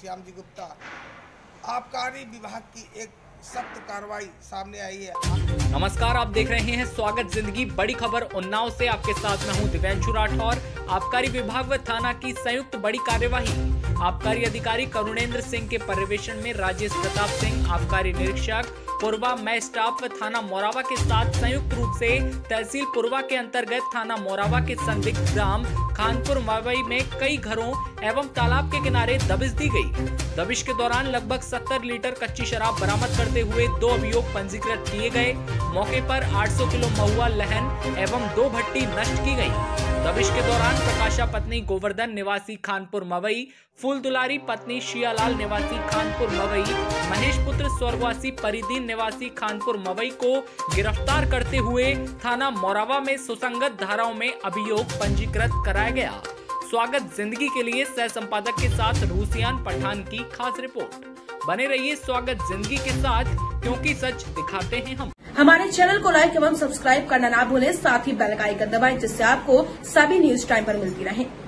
श्याम जी गुप्ता, आबकारी विभाग की एक सख्त कार्रवाई सामने आई है। नमस्कार, आप देख रहे हैं स्वागत जिंदगी। बड़ी खबर उन्नाव से, आपके साथ मैं हूं दिव्यांशु राठौर। आबकारी विभाग व थाना की संयुक्त बड़ी कार्यवाही। आबकारी अधिकारी करुणेंद्र सिंह के पर्यवेक्षण में राजेश प्रताप सिंह, आबकारी निरीक्षक पुरवा, मैं स्टाफ व थाना मोरावा के साथ संयुक्त रूप से तहसील पुरवा के अंतर्गत थाना मोरावा के संदिग्ध ग्राम खानपुर मवई में कई घरों एवं तालाब के किनारे दबिश दी गई। दबिश के दौरान लगभग 70 लीटर कच्ची शराब बरामद करते हुए 2 अभियोग पंजीकृत किए गए। मौके पर 800 किलो महुआ लहन एवं 2 भट्टी नष्ट की गई। दबिश के दौरान प्रकाशा पत्नी गोवर्धन निवासी खानपुर मवई, फूल दुलारी पत्नी शियालाल निवासी खानपुर मवई, महेश पुत्र स्वर्गवासी परिदीन निवासी खानपुर मवई को गिरफ्तार करते हुए थाना मोरावा में सुसंगत धाराओं में अभियोग पंजीकृत कराया गया। स्वागत जिंदगी के लिए सह संपादक के साथ रूसियान पठान की खास रिपोर्ट। बने रहिए स्वागत जिंदगी के साथ, क्योंकि सच दिखाते हैं हम। हमारे चैनल को लाइक एवं सब्सक्राइब करना ना भूलें, साथ ही बेल आइकन दबाएं जिससे आपको सभी न्यूज टाइम पर मिलती रहे।